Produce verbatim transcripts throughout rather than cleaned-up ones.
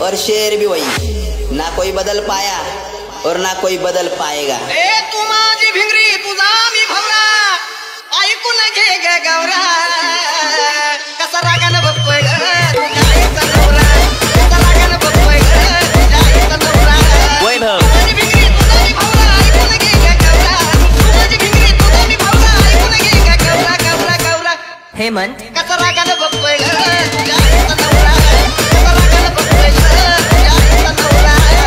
और शेर भी वही, ना कोई बदल पाया और ना कोई बदल पाएगा। ए तू माझी भिंगरी तुझा मी भवरा, ऐकून घे ग गौरा, कसा रागानं बघतोय ग तुझ्या आईचा नवरा, कसा रागानं बघतोय ग तुझ्या आईचा नवरा। वैभव माझी भिंगरी तुझा मी भवरा, ऐकून घे ग गौरा, माझी भिंगरी तुझा मी भवरा, ऐकून घे ग गौरा गौरा गौरा। हेमंत कसा रागानं बघतोय ग तुझ्या आईचा नवरा, कसा रागानं बघतोय ग तुझ्या आईचा नवरा।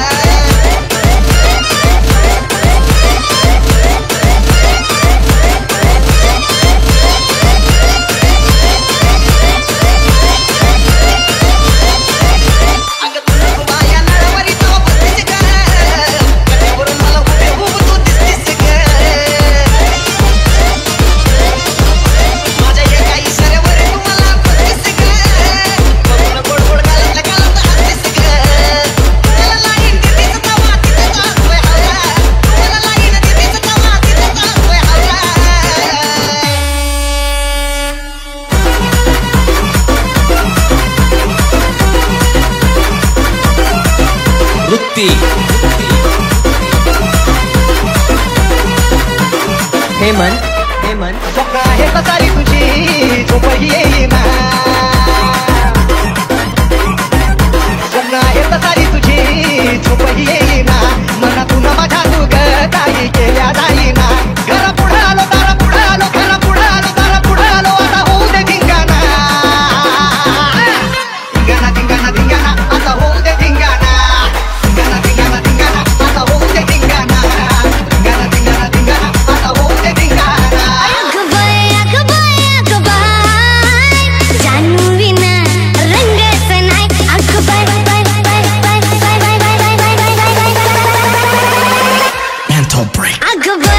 हेमंत हेमंत स्वप्न आहे कसारी तुझी झोपही येईना, स्वप्न आहे कसारी तुझी झोपही येईना, मनातून माझ्या तू ग काही केल्या जाईना। घरा पुढे आलो दारा पुढे आलो, घरा पुढे आलो दारा पुढे आलो, आता होऊ दे धिंगाणा धिंगाणा धिंगाणा धिंगाणा, आता होऊ दे धिंगाणा धिंगाणा धिंगाणा धिंगाणा, आता होऊ दे धिंगाणा धिंगाणा धिंगाणा धिंगाणा, आता होऊ दे धिंगाणा। Mental break.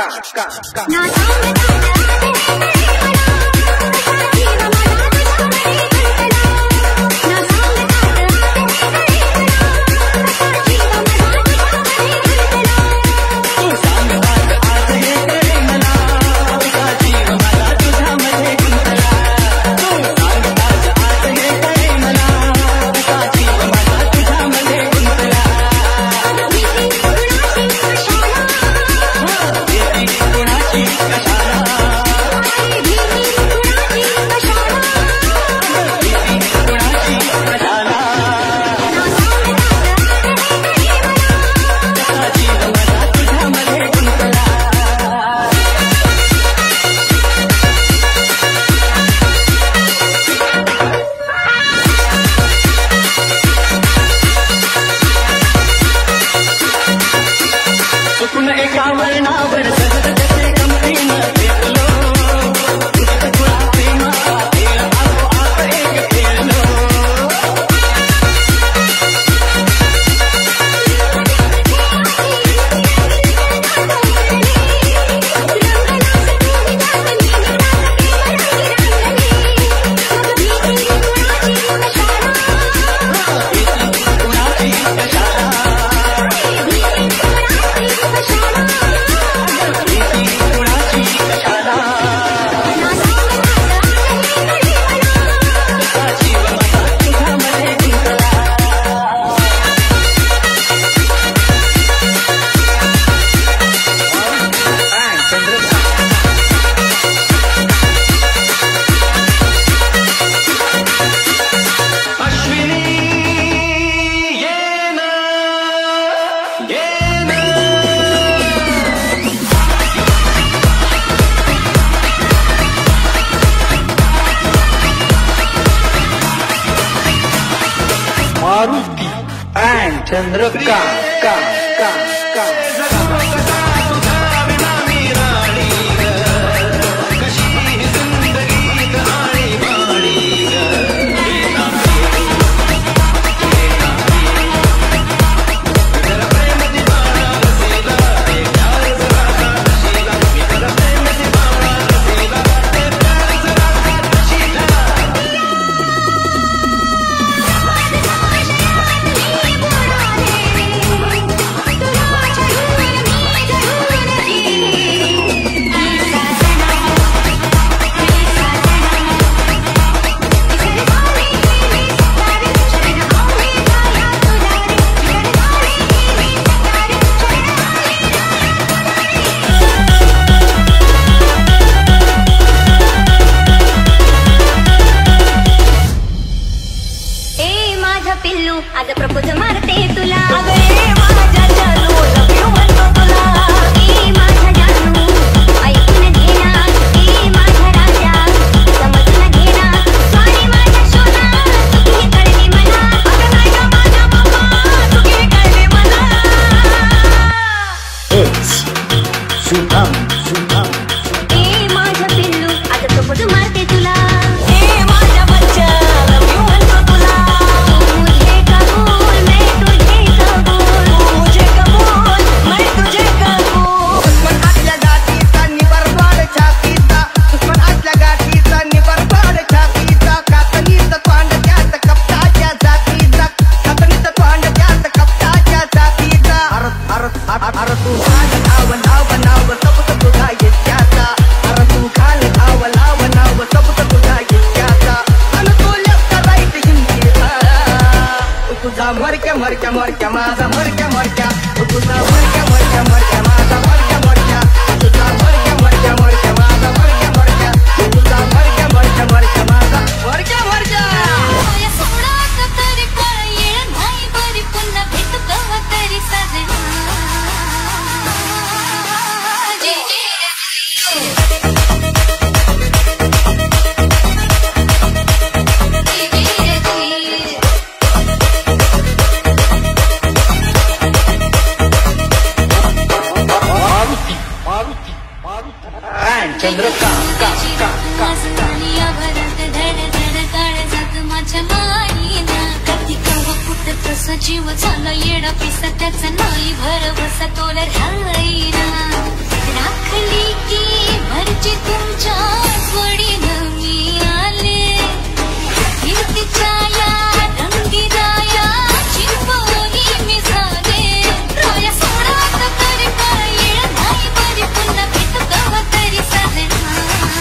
Maruti and Chandaka का का का पिल्लू आज प्रपोज मारते तुला अगं माझ्या जानू लव यू म्हणतो तुला ए माझ्या जानू ऐकून घेना ए माझ्या राजा समजून घेना सॉरी माझ्या सोना चुकी कळली मला अगं नाही गं माझ्या बाबा चुकी कळली मला It's शुभम शुभम ए माझ्या पिल्लू आज प्रपोज मारते तुला ए माझ्या बच्चा लव यू म्हणतो तुला मरक्या मरक्या मरक्या माझा मरक्या मरक्या तुझा मरक्या मरक्या मरक्या माझा मरक्या मरक्या तुझा मरक्या मरक्या मरक्या माझा मरक्या मरक्या तुझा मरक्या मरक्या मरक्या माझा मरक्या मरक्या या सोडात तरी कळ येळ नाही बरी पुन्हा भेट कवा तरी साजना जी चंद्रका का का का या भरत धड धड काळ जात माझ्या माईना कधी कवा कुठं तसा जीव झाला येडा पिसा त्याचा नाही भरवसा तोला राहीना राखली की मर्जी तुमच्या जोडीनं मी आले कीर्तीच्या या रंगी राया चिंबोनी मी झाले रोया सोडात तरी पाहिळ नाही बरी पुन्हा भेटू कवा तरी सजना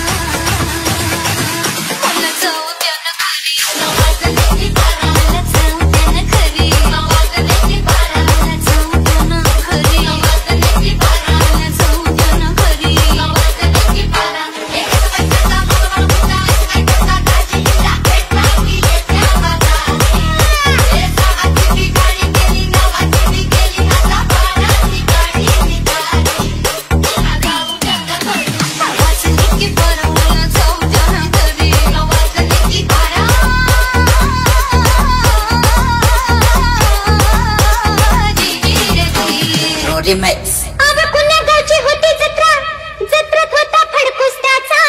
मला जाऊ द्या ना घरी वाजलेली बारा मला जाऊ द्या ना घरी वाजलेली बारा मला जाऊ द्या ना घरी वाजलेली बारा मला जाऊ द्या ना घरी वाजलेली बारा एक पैसा मला मुला एक पैसा दाजीला भेटला की येत्या बाजारात ए सावाची गाडी गेली गावाची गेली आता बाराची गाडी निघाली मला जाऊ द्या ना घरी वाजलेली बारा मला जाऊ द्या ना घरी वाजलेली बारा Remix. अगं पुण्या गावची होती जत्रा जत्रेत होता फडकुस त्याचा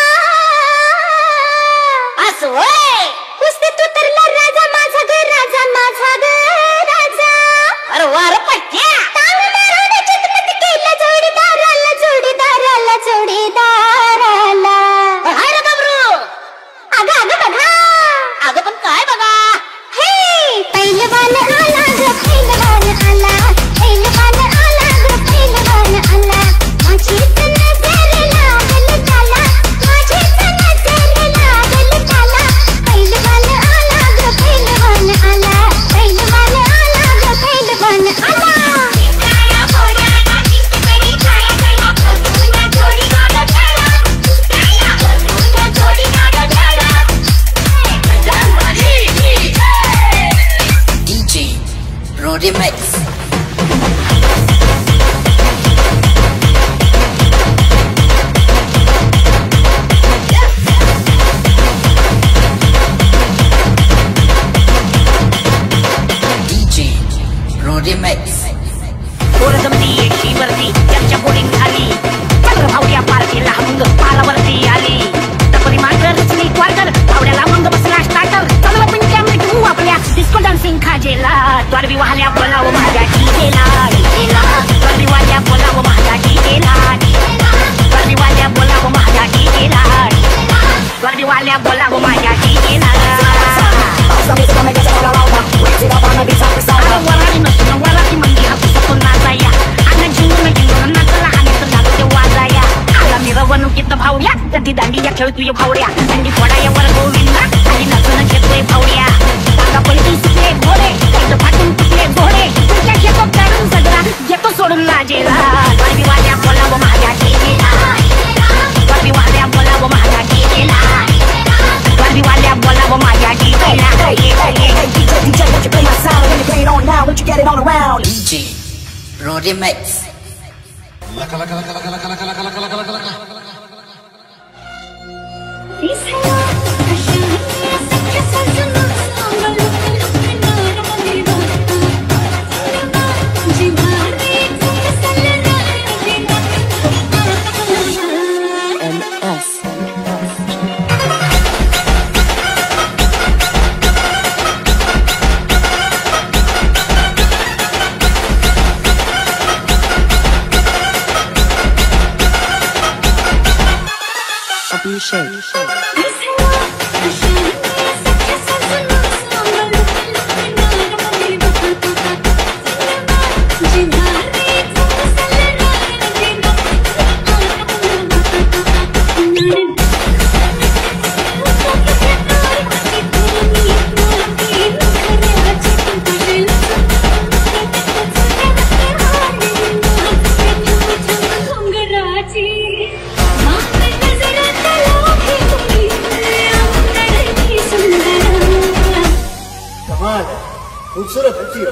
असं होय कुस्तीत उतरला राजा माझा ग राजा माझा ग राजा अरे वार पट्ट्या टांग मारून चितमत केलं जोडीदाराला जोडीदाराला जोडीदाराला अरे गबरू अगं अगं बघा अगं पण काय बघा हे पहिलवान आला ग पहिलवान आला पहिलवान आला ग पहिलवान आला माझीच नजर लागल त्याला माझीच नजर लागल त्याला पहिलवान आला ग पहिलवान आला पहिलवान आला ग पहिलवान आला काया पोऱ्या नाची करी काया काया पुन्हा जोडी गाड झाला काया पुन्हा जोडी गाड झाला D J Pro Remix. D J Pro Remix. पोरजमती एकटी वरती त्यांच्या बोलिंग झाली चक्र भावड्या पार्टीला मग पारावरती आली टपरी मांजर रचली क्वार्टर भावड्याला मग बसला स्टार्टर चांगला पिंट्या मिठू आपल्या डिस्को डान्सिंग खाजेला द्वारबी वाहल्या बोलाव माझ्या डीजेला द्वारबी वाल्या बोलाव माझ्या डीजेला द्वारबी वाल्या बोलाव माझ्या डीजेला द्वारबी वाल्या बोलाव माझ्या डीजेला वराडी नसून वराडी मंदी हापूसातून नाचाया अंग जिंकून जिंकून नाचला आणि तर लागते वाजाया आला मिरवणुकीत भावड्या कधी दांडीया खेळतोय भावड्या दांडी फोडायावर गोविंदा आणि नसून घेतोय भावड्या टांगा पलटी सुटले घोडे कैद फाटून तुटले घोडे तुझ्या घेतो काढून सगळा घेतो सोडून लाजेला द्वारबी वाल्या बोलावं माझ्या डीजेला द्वारबी वाल्या बोलावं माझ्या डीजेला द्वारबी वाल्या बोलावं माझ्या डीजेला D J Pro Remix. खूबसूरत अच्छी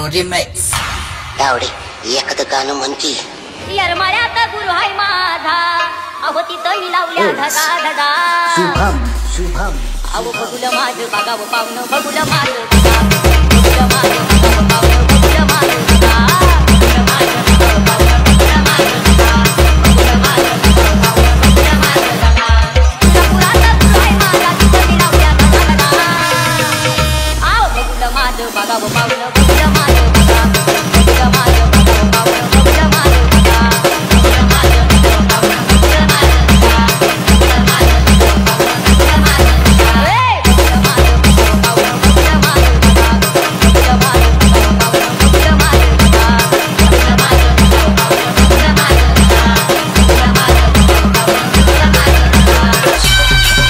Remix. गावडे एखादं गाणं म्हणती. येरमाळ्यात गुरु हाय माझा, अहो तिथं लावल्या धगा धगा. शुभम शुभम अहो बघुलं माझं बघावं पाहुणं, बघुलं माझं बघा, बघुलं माझं बघावं पाहुणं, बघुलं माझं बघा, बघुलं माझं बघावं पाहुणं, बघुलं माझं बघा, बघुलं माझं बघावं पाहुणं, बघुलं माझं बघा. तुळजापुरात गुरु हाय माझा, तिथं लावल्या धगा धगा. अहो बघुलं माझं बघावं पाहुणं, बघुलं माझं बघा, बघुलं माझं बघावं पाहुणं, बघुलं माझं बघा, बघुलं माझं बघावं पाहुणं, बघुलं माझं बघा, बघुलं माझं बघावं पाहुणं, बघुलं माझं बघा. ए बघुलं माझं बघावं पाहुणं, बघुलं माझं बघा, बघुलं माझं बघावं पाहुणं, बघुलं माझं बघा, बघुलं माझं बघावं पाहुणं, बघुलं माझं बघा, बघुलं माझं बघावं पाहुणं, बघुलं माझं बघा.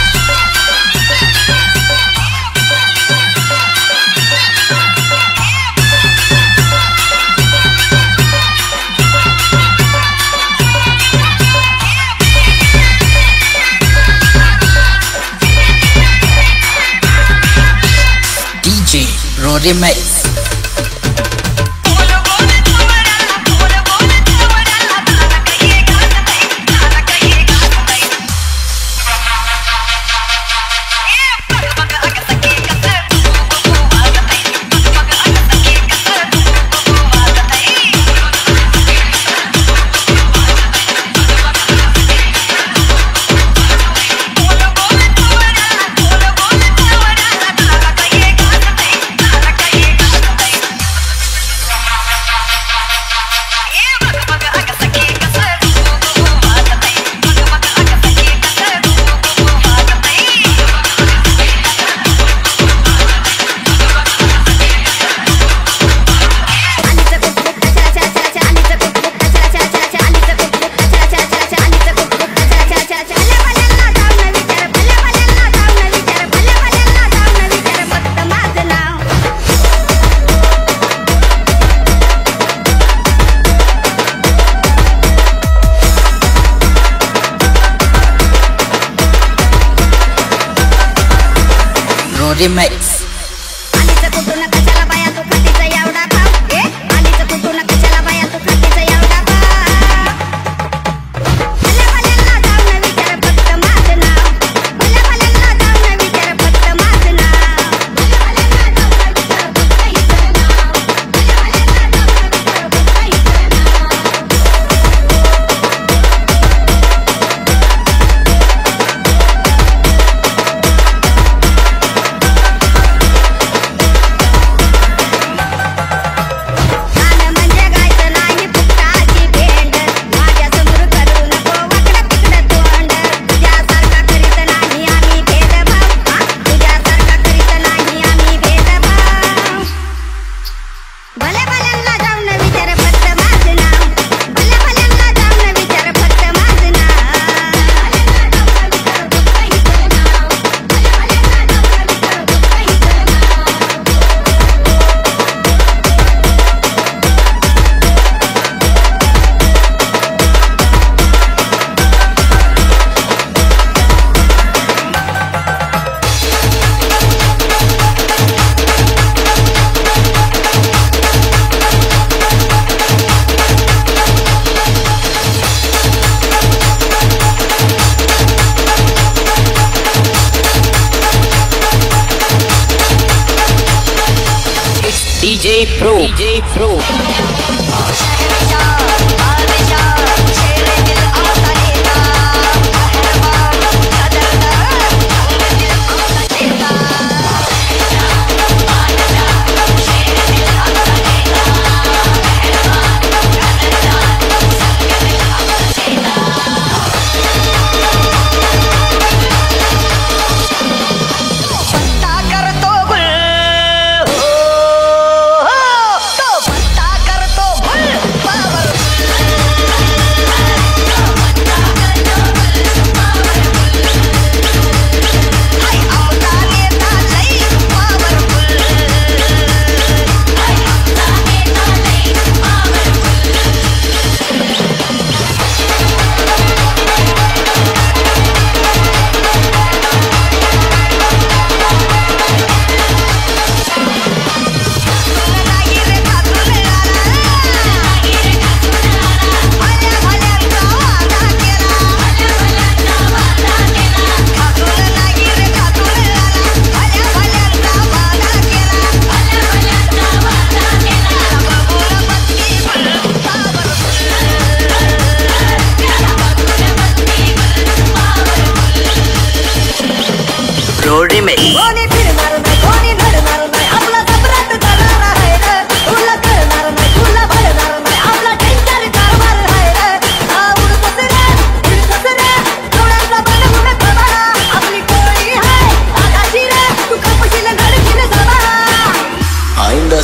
D J Rory Mix. Rory Mix. आलीचं कुठून कशाला बाया तू खातीचा एवढा भाव. ए आलीचं कुठून कशाला बाया तू खातीचा एवढा भाव. भल्या भल्यांना जाऊन विचार फक्त माझं नाव. भल्या भल्यांना जाऊन विचार फक्त माझं नाव. भल्या भल्यांना जाऊन विचार फक्त हिचं नाव. भल्या भल्यांना जाऊन विचार फक्त हिचं नाव. गाणं म्हणजे गायचं नाही फुकटाची भेंड. माझ्यासमोर करू नको वाकडं तिकडं तोंड. तुझ्यासारखा करीत नाही आम्ही भेदभाव. हा तुझ्यासारखा करीत नाही आम्ही भेदभाव. भल्या भल्यांना जाऊन विचार फक्त माझं नाव. भल्या भल्यांना जाऊन विचार फक्त माझं नाव. भल्या भल्यांना जाऊन विचार फक्त हिचं नाव. भल्या भल्यांना जाऊन विचार फक्त हिचं नाव. D J Pro. D J Pro. पत्ता करतो गुल, हो, हो, तो पत्ता करतो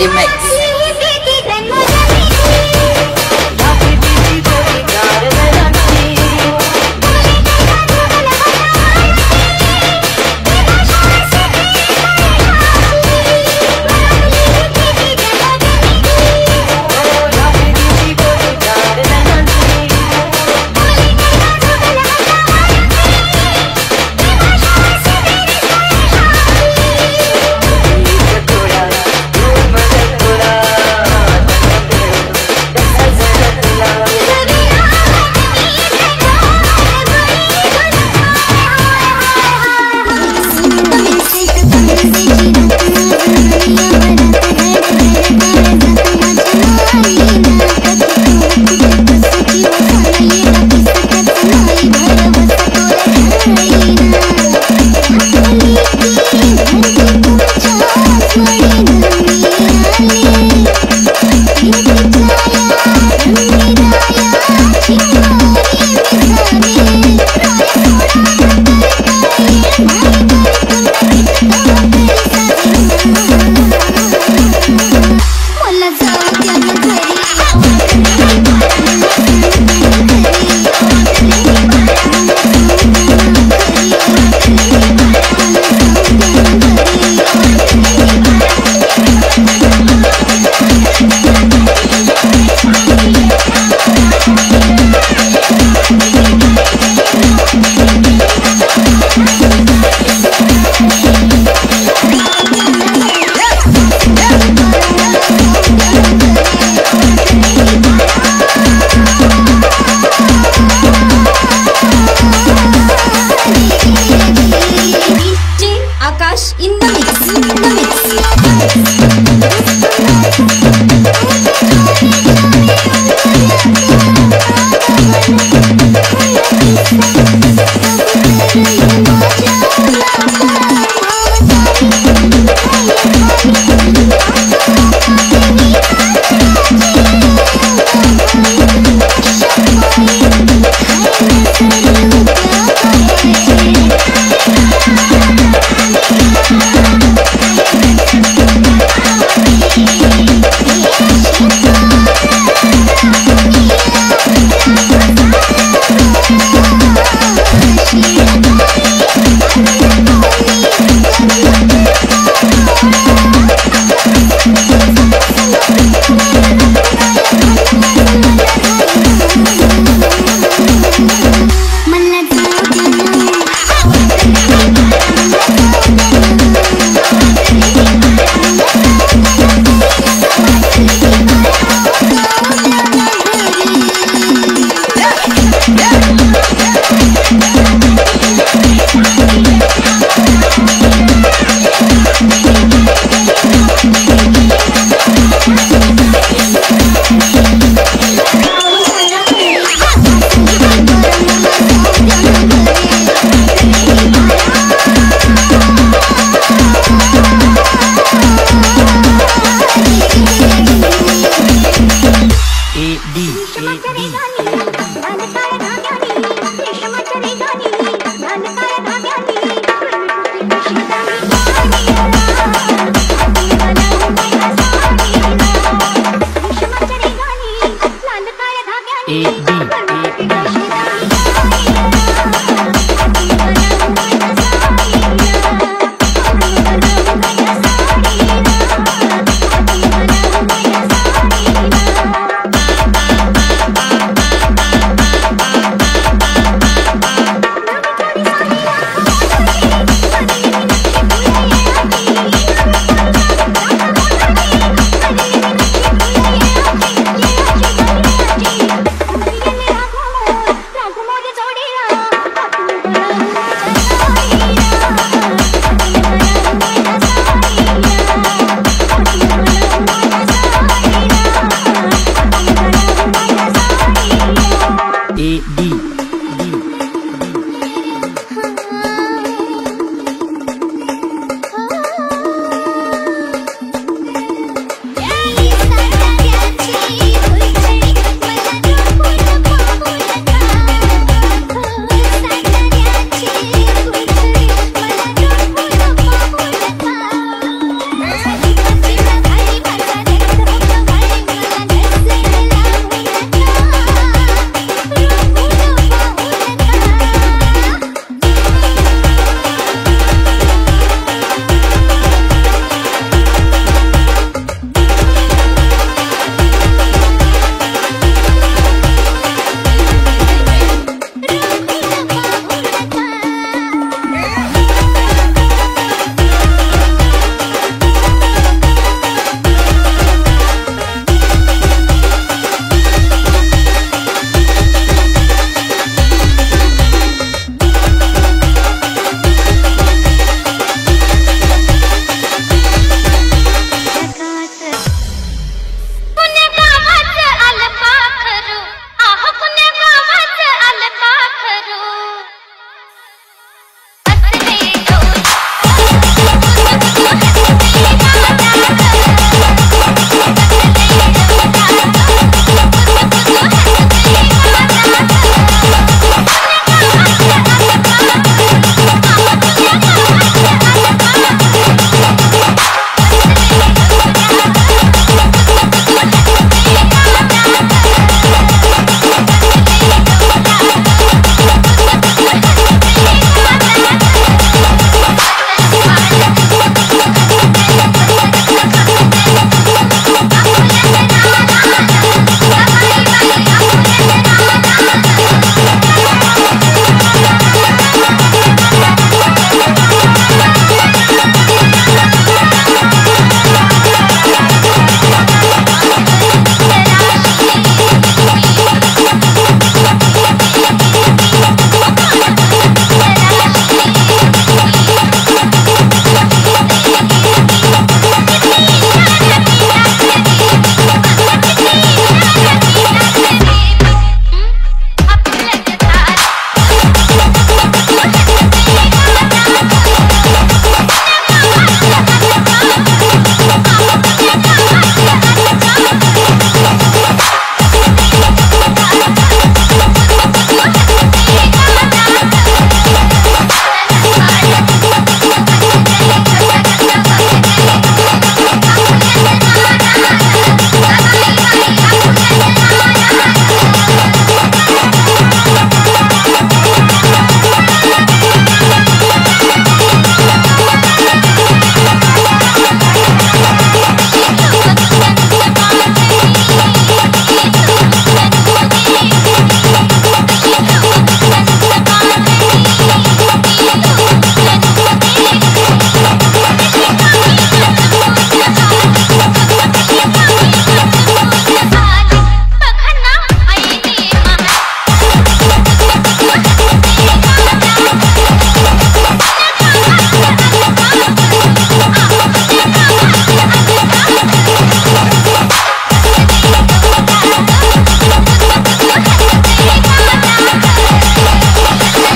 Rodi Mix. Akash in the mix, in the mix.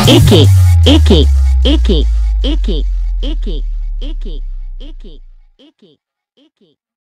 एके एके एके एके एके एके एके एके एके